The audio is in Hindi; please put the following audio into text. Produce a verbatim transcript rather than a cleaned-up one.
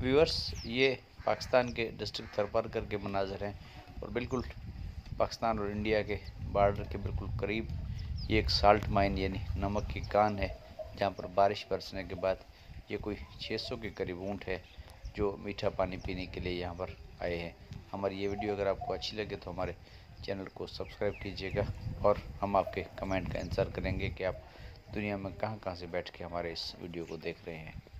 व्यूअर्स, ये पाकिस्तान के डिस्ट्रिक्ट थरपारकर के मनाज़र हैं और बिल्कुल पाकिस्तान और इंडिया के बॉर्डर के बिल्कुल करीब ये एक साल्ट माइन यानी नमक की कान है, जहाँ पर बारिश बरसने के बाद ये कोई छह सौ के करीब ऊँट है जो मीठा पानी पीने के लिए यहाँ पर आए हैं। हमारी ये वीडियो अगर आपको अच्छी लगे तो हमारे चैनल को सब्सक्राइब कीजिएगा और हम आपके कमेंट का इंतज़ार करेंगे कि आप दुनिया में कहाँ कहाँ से बैठ के हमारे इस वीडियो को देख रहे हैं।